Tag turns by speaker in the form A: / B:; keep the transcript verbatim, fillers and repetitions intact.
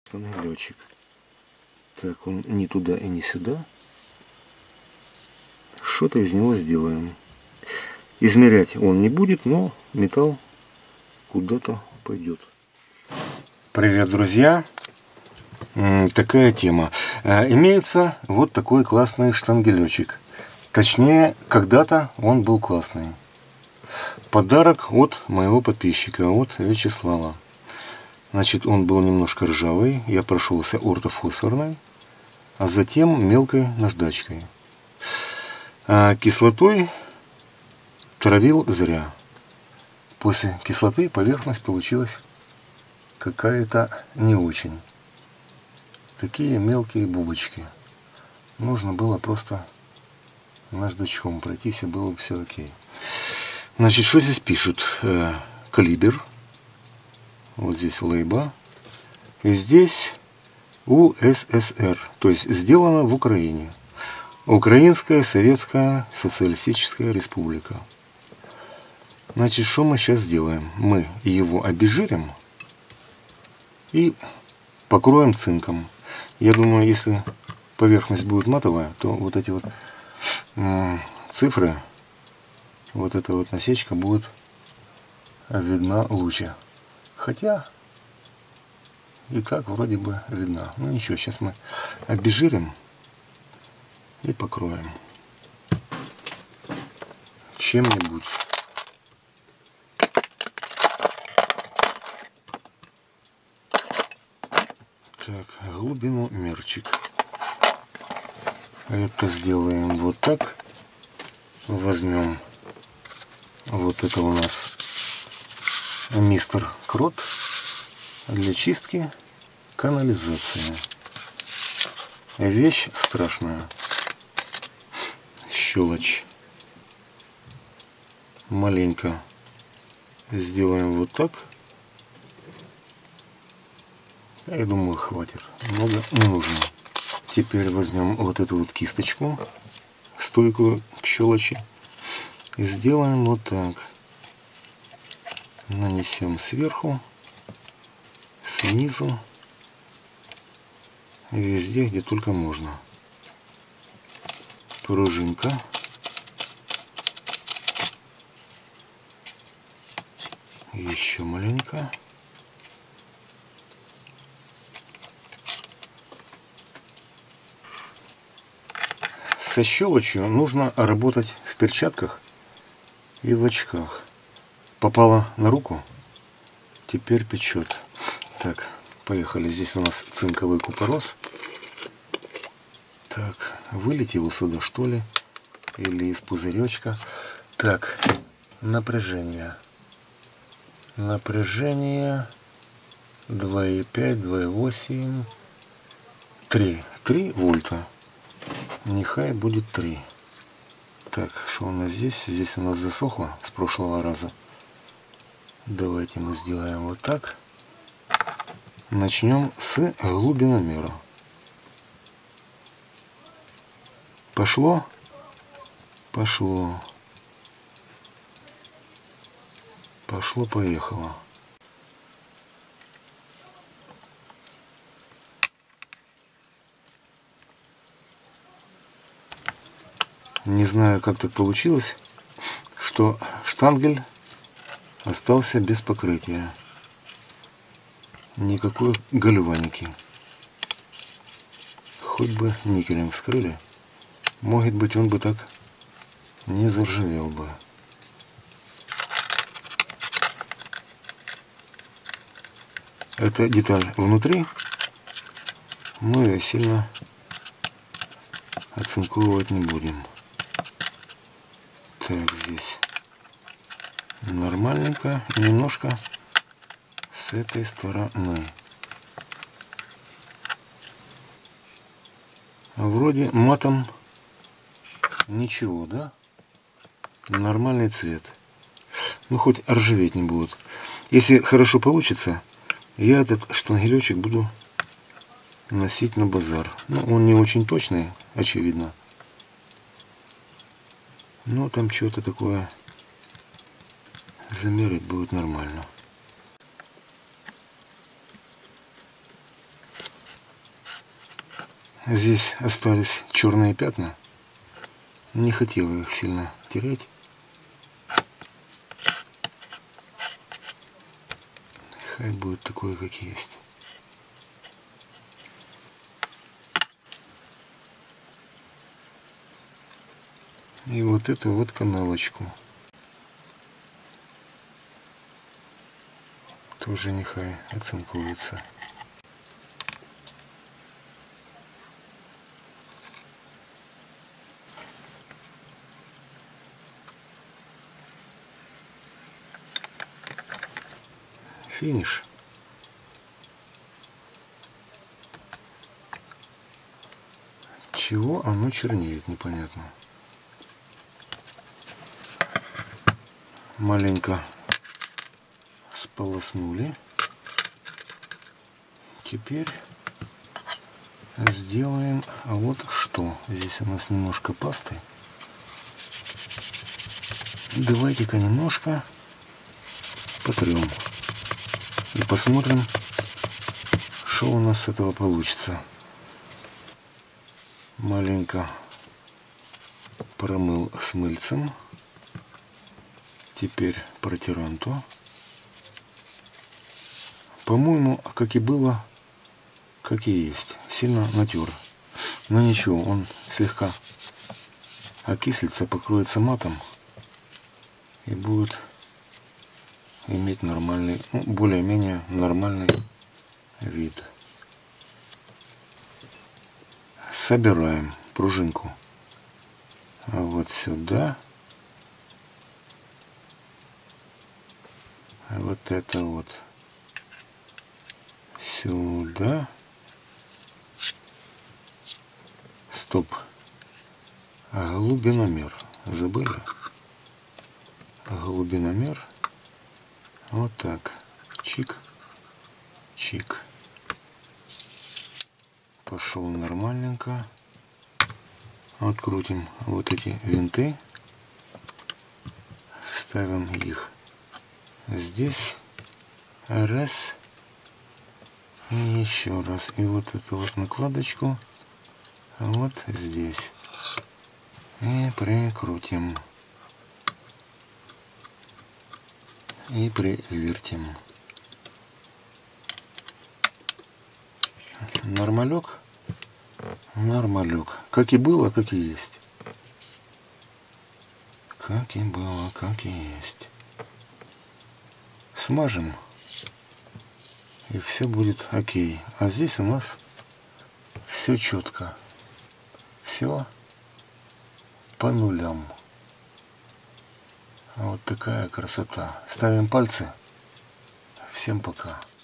A: Фонаречек. Так, он не туда и не сюда. Что-то из него сделаем. Измерять он не будет, но металл куда-то пойдет. Привет, друзья! Такая тема. Имеется вот такой классный штангелечек. Точнее, когда-то он был классный. Подарок от моего подписчика, от Вячеслава. Значит, он был немножко ржавый. Я прошелся ортофосфорной, а затем мелкой наждачкой. А кислотой травил зря. После кислоты поверхность получилась какая-то не очень. Такие мелкие бубочки. Нужно было просто наждачком пройтись, и было бы все окей. Значит, что здесь пишут? Э, калибр. Вот здесь лейба. И здесь У Эс Эс Эр. То есть сделано в Украине. Украинская Советская Социалистическая Республика. Значит, что мы сейчас сделаем? Мы его обезжирим и покроем цинком. Я думаю, если поверхность будет матовая, то вот эти вот м, цифры, вот эта вот насечка будет видна лучше. Хотя и так вроде бы видна. Ну ничего, сейчас мы обезжирим и покроем чем-нибудь. Так, глубиномерчик. Это сделаем вот так. Возьмем вот это у нас мистер Крот для чистки канализации. Вещь страшная. Щелочь. Маленько сделаем вот так. Я думаю, хватит. Много не нужно. Теперь возьмем вот эту вот кисточку, стойкую к щелочи, и сделаем вот так. Нанесем сверху, снизу, везде, где только можно. Пружинка. Еще маленько. Со щелочью нужно работать в перчатках и в очках. Попало на руку, теперь печет. Так, поехали. Здесь у нас цинковый купорос. Так, вылить его сюда, что ли? Или из пузыречка. Так, напряжение. Напряжение два и пять, два и восемь, три. три вольта. Нехай будет три. Так, что у нас здесь? Здесь у нас засохло с прошлого раза. Давайте мы сделаем вот так. Начнем с глубиномера. Пошло? Пошло. Пошло-поехало. Не знаю, как так получилось, что штангель остался без покрытия. Никакой гальваники. Хоть бы никелем вскрыли, может быть, он бы так не заржавел бы. Эта деталь внутри, мы ее сильно оцинковывать не будем. Так, здесь нормальненько. И немножко с этой стороны. Вроде матом ничего, да? Нормальный цвет. Ну, хоть ржаветь не будут. Если хорошо получится, я этот штангелечек буду носить на базар. Ну, он не очень точный, очевидно. Но там что-то такое замерить будет нормально. Здесь остались черные пятна. Не хотела их сильно тереть. Хай будет такое, как есть. И вот эту вот канавочку тоже нехай оцинкуется. Финиш. Чего оно чернеет, непонятно. Маленько сполоснули. Теперь сделаем а вот что. Здесь у нас немножко пасты. Давайте-ка немножко потрем. И посмотрим, что у нас с этого получится. Маленько промыл с мыльцем. Теперь протираем то. По-моему, как и было, как и есть. Сильно натер. Но ничего, он слегка окислится, покроется матом и будет иметь нормальный, ну, более-менее нормальный вид. Собираем пружинку вот сюда. Вот это вот сюда. Стоп. Глубиномер. Забыли? Глубиномер. Вот так. Чик. Чик. Пошел нормальненько. Открутим вот эти винты. Вставим их здесь. Раз. И еще раз. И вот эту вот накладочку вот здесь. И прикрутим. И привертим. Нормалек? Нормалек. Как и было, как и есть. Как и было, как и есть. Смажем. И все будет окей. А здесь у нас все четко. Все по нулям. Вот такая красота. Ставим пальцы. Всем пока.